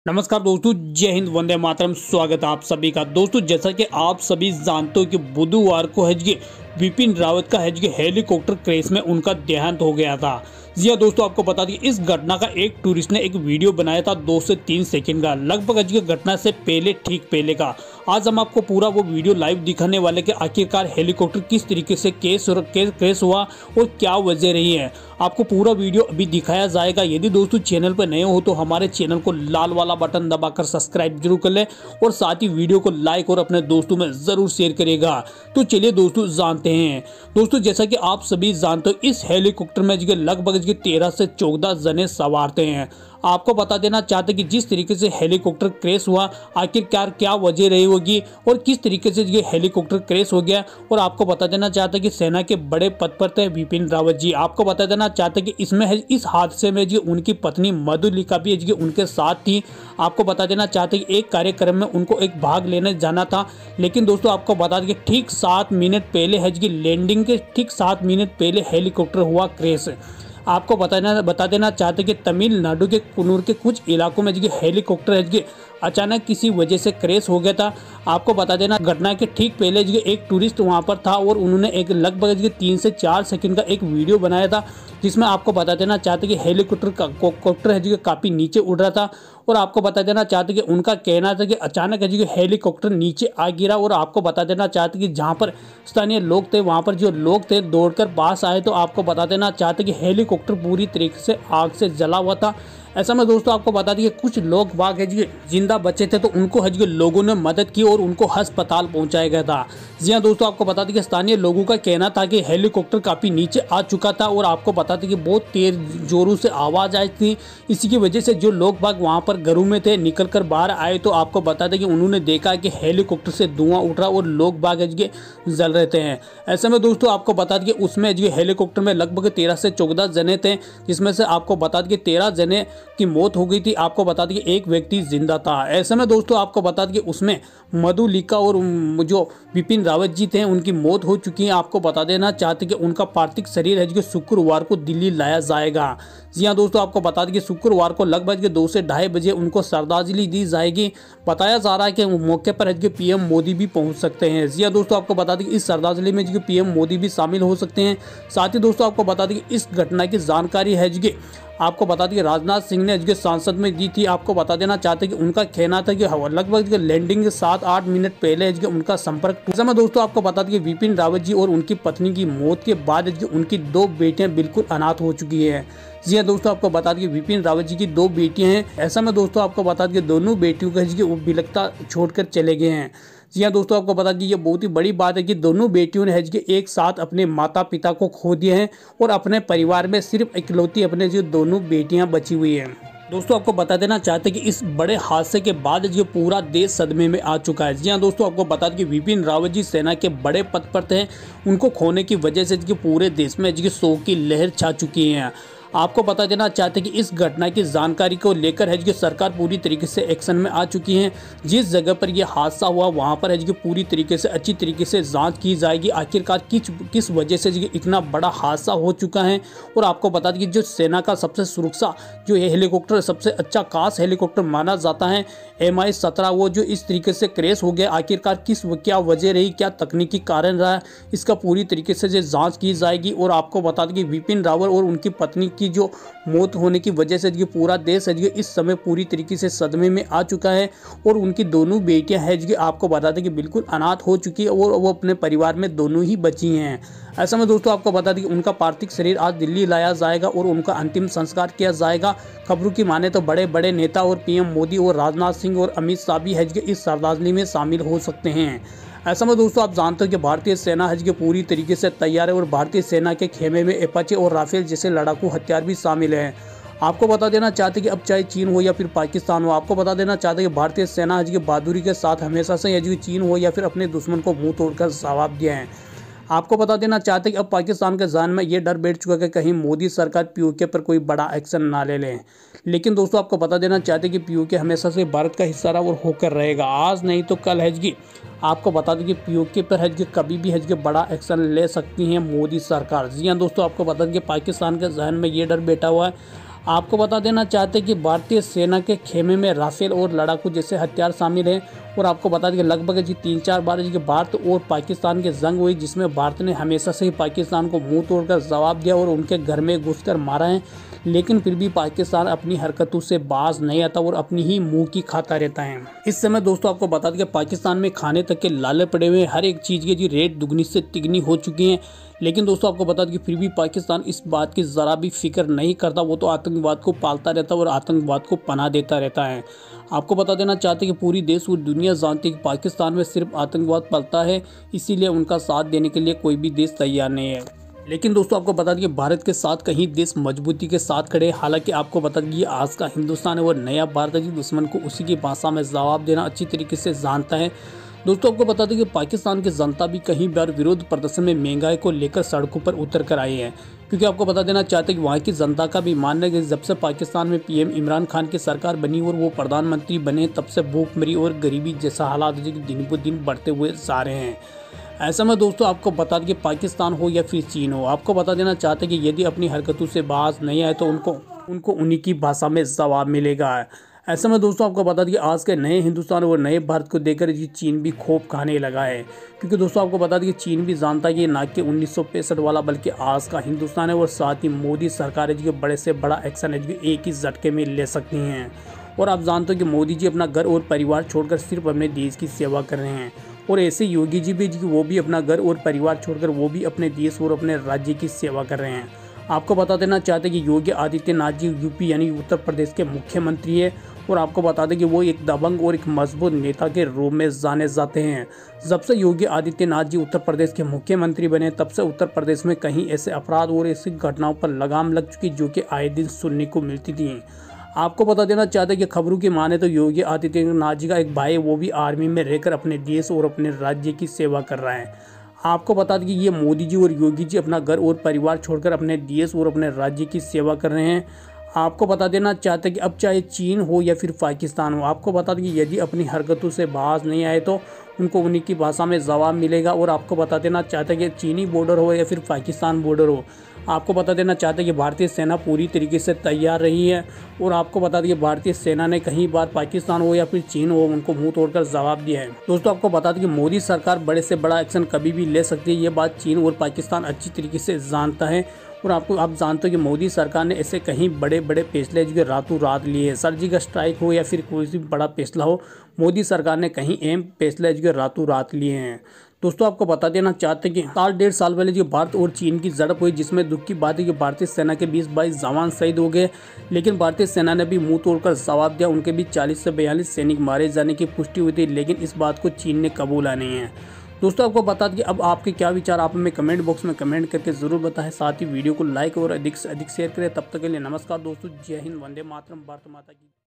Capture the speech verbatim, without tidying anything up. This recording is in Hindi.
नमस्कार दोस्तों, जय हिंद, वंदे मातरम। स्वागत है आप सभी का। दोस्तों, जैसा कि आप सभी जानते हो कि बुधवार को हज विपिन रावत का हज हेलीकॉप्टर क्रैश में उनका देहांत हो गया था। जी हाँ दोस्तों, आपको बता दें इस घटना का एक टूरिस्ट ने एक वीडियो बनाया था दो से तीन सेकंड का, लगभग हज घटना से पहले ठीक पहले का। आज हम आपको पूरा वो वीडियो लाइव दिखाने वाले कि आखिरकार हेलीकॉप्टर किस तरीके से केस क्रैश हुआ और क्या वजह रही है। आपको पूरा वीडियो अभी दिखाया जाएगा। यदि दोस्तों चैनल पर नए हो तो हमारे चैनल को लाल वाला बटन दबाकर सब्सक्राइब जरूर कर ले और साथ ही वीडियो को लाइक और अपने दोस्तों में जरूर शेयर करेगा। तो चलिए दोस्तों जानते हैं। दोस्तों, जैसा कि आप सभी जानते हो इस हेलीकॉप्टर में लगभग तेरह से चौदह जने सवार थे। आपको बता देना चाहते कि जिस तरीके से हेलीकॉप्टर क्रैश हुआ आखिरकार क्या वजह रही होगी और किस तरीके से ये हेलीकॉप्टर क्रैश हो गया। और आपको बता देना चाहते कि सेना के बड़े पद पर थे विपिन रावत जी। आपको बता देना चाहते कि इसमें इस हादसे में जी उनकी पत्नी मधुलिका भी जी उनके साथ थी। आपको बता देना चाहते कि एक कार्यक्रम में उनको एक भाग लेने जाना था, लेकिन दोस्तों आपको बता दें कि ठीक सात मिनट पहले हज की लैंडिंग के ठीक सात मिनट पहले हेलीकॉप्टर हुआ क्रैश। आपको बताना बता देना चाहते कि तमिलनाडु के कुन्नूर के कुछ इलाकों में जो हेलीकॉप्टर है अचानक किसी वजह से क्रैश हो गया था। आपको बता देना घटना के ठीक पहले जो एक टूरिस्ट वहां पर था और उन्होंने एक लगभग तीन से चार सेकंड का एक वीडियो बनाया था, जिसमें आपको बता देना चाहते कि हेलीकॉप्टर का कॉप्टर है जो काफ़ी नीचे उड़ रहा था। और आपको बता देना चाहते कि उनका कहना था कि अचानक है जो हेलीकॉप्टर नीचे आ गिरा। और आपको बता देना चाहते कि जहां पर स्थानीय लोग थे वहां पर जो लोग थे दौड़कर पास आए, तो आपको बता देना चाहते कि हेलीकॉप्टर पूरी तरीके से आग से जला हुआ था। ऐसा में दोस्तों आपको बता दें कि कुछ लोग बाग है जिंदा बचे थे, तो उनको हज लोगों ने मदद की और उनको अस्पताल पहुंचाया गया था। जी हाँ दोस्तों, आपको बता दें कि स्थानीय लोगों का कहना था कि हेलीकॉप्टर काफ़ी नीचे आ चुका था और आपको बता दें कि बहुत तेज जोरों से आवाज़ आई थी। इसी की वजह से जो लोग बाग वहाँ पर घरों में थे निकल कर बाहर आए, तो आपको बता दें कि उन्होंने देखा कि हेलीकॉप्टर से धुआं उठ रहा और लोग बाग हज जल रहे थे। ऐसे में दोस्तों आपको बता दें कि उसमें जो हेलीकॉप्टर में लगभग तेरह से चौदह जने थे, जिसमें से आपको बता दें कि तेरह जने की मौत हो गई थी। आपको बता दें कि एक व्यक्ति जिंदा था। ऐसे में दोस्तों आपको बता दें कि उसमें मधुलिका और जो विपिन रावत जी थे उनकी मौत हो चुकी है। आपको बता देना चाहते कि उनका पार्थिव शरीर है जो शुक्रवार को दिल्ली लाया जाएगा। जी हाँ दोस्तों, आपको बता दें कि शुक्रवार को लगभग दो से ढाई बजे उनको श्रद्धांजलि दी जाएगी। बताया जा रहा है कि मौके पर है पीएम मोदी भी पहुंच सकते हैं। जी हाँ दोस्तों, आपको बता दें कि इस श्रद्धांजलि में जो पीएम मोदी भी शामिल हो सकते हैं। साथ ही दोस्तों आपको बता दें कि इस घटना की जानकारी है जो आपको बता दें कि राजनाथ सिंह ने जो सांसद में दी थी। आपको बता देना चाहते कि उनका कहना था कि लगभग लैंडिंग के सात आठ मिनट पहले जो उनका संपर्क टूटा। में दोस्तों आपको बता दें कि विपिन रावत जी और उनकी पत्नी की मौत के बाद जो उनकी दो बेटियां बिल्कुल अनाथ हो चुकी है। जी हाँ दोस्तों, आपको बता दें कि विपिन रावत जी की दो बेटियां हैं। ऐसा में दोस्तों आपको बता दें कि दोनों बेटियों का वो बिलखता छोड़कर चले गए हैं। जी हाँ दोस्तों, आपको बता दें ये बहुत ही बड़ी बात है कि दोनों बेटियों ने हज के एक साथ अपने माता पिता को खो दिया है और अपने परिवार में सिर्फ इकलौती अपने जो दोनों बेटियां बची हुई हैं। दोस्तों आपको बता देना चाहते हैं कि इस बड़े हादसे के बाद जो पूरा देश सदमे में आ चुका है। जी हाँ दोस्तों, आपको बता दें कि विपिन रावत जी सेना के बड़े पद पर थे। उनको खोने की वजह से पूरे देश में शोक की लहर छा चुकी है। आपको बता देना चाहते हैं कि इस घटना की जानकारी को लेकर है कि सरकार पूरी तरीके से एक्शन में आ चुकी है। जिस जगह पर यह हादसा हुआ वहां पर है कि पूरी तरीके से अच्छी तरीके से जांच की जाएगी आखिरकार किस किस वजह से इतना बड़ा हादसा हो चुका है। और आपको बता दें कि जो सेना का सबसे सुरक्षा जो ये हेलीकॉप्टर सबसे अच्छा खास हेलीकॉप्टर माना जाता है एम आई सत्रह, वो जो इस तरीके से क्रैश हो गया आखिरकार किस क्या वजह रही, क्या तकनीकी कारण रहा, इसका पूरी तरीके से जो जाँच की जाएगी। और आपको बता दें कि विपिन रावत और उनकी पत्नी की जो मौत होने की वजह से जो पूरा देश है जो इस समय पूरी तरीके से सदमे में आ चुका है। और उनकी दोनों बेटियां हैं जो आपको बता दें कि बिल्कुल अनाथ हो चुकी है और वो अपने परिवार में दोनों ही बची हैं। ऐसा में दोस्तों आपको बता दें कि उनका पार्थिव शरीर आज दिल्ली लाया जाएगा और उनका अंतिम संस्कार किया जाएगा। खबरों की माने तो बड़े बड़े नेता और पीएम मोदी और राजनाथ सिंह और अमित शाह भी है इस श्रद्धांजलि में शामिल हो सकते हैं। ऐसा में दोस्तों आप जानते हो कि भारतीय सेना हज के पूरी तरीके से तैयार है और भारतीय सेना के खेमे में एपाचे और राफेल जैसे लड़ाकू हथियार भी शामिल हैं। आपको बता देना चाहते कि अब चाहे चीन हो या फिर पाकिस्तान हो, आपको बता देना चाहते कि भारतीय सेना हज की बहादुरी के साथ हमेशा से हज चीन हो या फिर अपने दुश्मन को मुंह तोड़कर जवाब दिया है। आपको बता देना चाहते कि अब पाकिस्तान के जहन में ये डर बैठ चुका है कि कहीं मोदी सरकार पीओके पर कोई बड़ा एक्शन ना ले लें। लेकिन दोस्तों आपको बता देना चाहते कि पीओके हमेशा से भारत का हिस्सा रहा और होकर रहेगा। आज नहीं तो कल है कि आपको बता दें कि पीओके पर है कि कभी भी है कि बड़ा एक्शन ले सकती है मोदी सरकार। जी हाँ दोस्तों, आपको बता दें कि पाकिस्तान के जहन में ये डर बैठा हुआ है। आपको बता देना चाहते हैं कि भारतीय सेना के खेमे में राफेल और लड़ाकू जैसे हथियार शामिल हैं। और आपको बता दें कि लगभग जी तीन चार बार जी भारत और पाकिस्तान की जंग हुई, जिसमें भारत ने हमेशा से ही पाकिस्तान को मुंह तोड़कर जवाब दिया और उनके घर में घुसकर मारा है। लेकिन फिर भी पाकिस्तान अपनी हरकतों से बाज नहीं आता और अपनी ही मुंह की खाता रहता है। इस समय दोस्तों आपको बता दें कि पाकिस्तान में खाने तक के लाले पड़े हुए, हर एक चीज़ की जी रेट दुगनी से तिगनी हो चुकी है। लेकिन दोस्तों आपको बता दें कि फिर भी पाकिस्तान इस बात की ज़रा भी फिक्र नहीं करता, वो तो आतंकवाद को पालता रहता है और आतंकवाद को पनाह देता रहता है। आपको बता देना चाहते हैं कि पूरी देश और दुनिया जानती है कि पाकिस्तान में सिर्फ आतंकवाद पलता है, इसीलिए उनका साथ देने के लिए कोई भी देश तैयार नहीं है। लेकिन दोस्तों आपको बता दें कि भारत के साथ कहीं देश मजबूती के साथ खड़े। हालांकि आपको बता दें कि आज का हिंदुस्तान है वो नया भारत की दुश्मन को उसी की भाषा में जवाब देना अच्छी तरीके से जानता है। दोस्तों आपको बता दें कि पाकिस्तान की जनता भी कहीं बार विरोध प्रदर्शन में महंगाई को लेकर सड़कों पर उतर कर आई है, क्योंकि आपको बता देना चाहते हैं कि वहाँ की जनता का भी मानना है कि जब से पाकिस्तान में पीएम इमरान खान की सरकार बनी और वो प्रधानमंत्री बने, तब से भूखमरी और गरीबी जैसा हालात दिन ब दिन बढ़ते हुए जा रहे हैं। ऐसा में दोस्तों आपको बता दें कि पाकिस्तान हो या फिर चीन हो, आपको बता देना चाहते हैं कि यदि अपनी हरकतों से बाज नहीं आए तो उनको उनको उन्हीं की भाषा में जवाब मिलेगा। ऐसे में दोस्तों आपको बता दें कि आज के नए हिंदुस्तान और नए भारत को देखकर ये चीन भी खूब खाने लगा है, क्योंकि दोस्तों आपको बता दें कि चीन भी जानता है कि ना कि उन्नीस सौ पैंसठ वाला बल्कि आज का हिंदुस्तान है। और साथ ही मोदी सरकार है जी बड़े से बड़ा एक्शन है जी एक ही झटके में ले सकती हैं। और आप जानते हो कि मोदी जी अपना घर और परिवार छोड़कर सिर्फ अपने देश की सेवा कर रहे हैं। और ऐसे योगी जी भी जी वो भी अपना घर और परिवार छोड़कर वो भी अपने देश और अपने राज्य की सेवा कर रहे हैं। आपको बता देना चाहते हैं कि योगी आदित्यनाथ जी यूपी यानी उत्तर प्रदेश के मुख्यमंत्री है। और आपको बता दें कि वो एक दबंग और एक मजबूत नेता के रूप में जाने जाते हैं। जब से योगी आदित्यनाथ जी उत्तर प्रदेश के मुख्यमंत्री बने, तब से उत्तर प्रदेश में कहीं ऐसे अपराध और ऐसी घटनाओं पर लगाम लग चुकी जो कि आए दिन सुनने को मिलती थी। आपको बता देना चाहते हैं कि खबरों की माने तो योगी आदित्यनाथ जी का एक भाई है, वो भी आर्मी में रहकर अपने देश और अपने राज्य की सेवा कर रहा है। आपको बता दें कि ये मोदी जी और योगी जी अपना घर और परिवार छोड़कर अपने देश और अपने राज्य की सेवा कर रहे हैं। आपको बता देना चाहते हैं कि अब चाहे चीन हो या फिर पाकिस्तान हो, आपको बता दें कि यदि अपनी हरकतों से बाज नहीं आए तो उनको उन्हीं की भाषा में जवाब मिलेगा। और आपको बता देना चाहते हैं कि चीनी बॉर्डर हो या फिर पाकिस्तान बॉर्डर हो, आपको बता देना चाहते हैं कि भारतीय सेना पूरी तरीके से तैयार रही है। और आपको बता दें कि भारतीय सेना ने कहीं बार पाकिस्तान हो या फिर चीन हो उनको मुंह तोड़कर जवाब दिया है। दोस्तों आपको बता दें कि मोदी सरकार बड़े से बड़ा एक्शन कभी भी ले सकती है, ये बात चीन और पाकिस्तान अच्छी तरीके से जानता है। और आपको आप जानते हो कि मोदी सरकार ने ऐसे कहीं बड़े बड़े फैसले जो रातों रात लिए हैं, सर्जिकल स्ट्राइक हो या फिर कोई भी बड़ा फैसला हो, मोदी सरकार ने कहीं अहम फैसले जो रातों रात लिए हैं। दोस्तों आपको बता देना चाहते हैं कि साल डेढ़ साल पहले जो भारत और चीन की झड़प हुई, जिसमें दुख की बात है कि भारतीय सेना के बीस बाईस जवान शहीद हो गए, लेकिन भारतीय सेना ने भी मुंह तोड़कर जवाब दिया। उनके भी चालीस से बयालीस सैनिक मारे जाने की पुष्टि हुई थी, लेकिन इस बात को चीन ने कबूला नहीं है। दोस्तों आपको बता दें कि अब आपके क्या विचार, आप हमें कमेंट बॉक्स में कमेंट करके जरूर बताएं। साथ ही वीडियो को लाइक और अधिक से अधिक शेयर करें। तब तक के लिए नमस्कार दोस्तों, जय हिंद, वंदे मातरम, भारत माता की।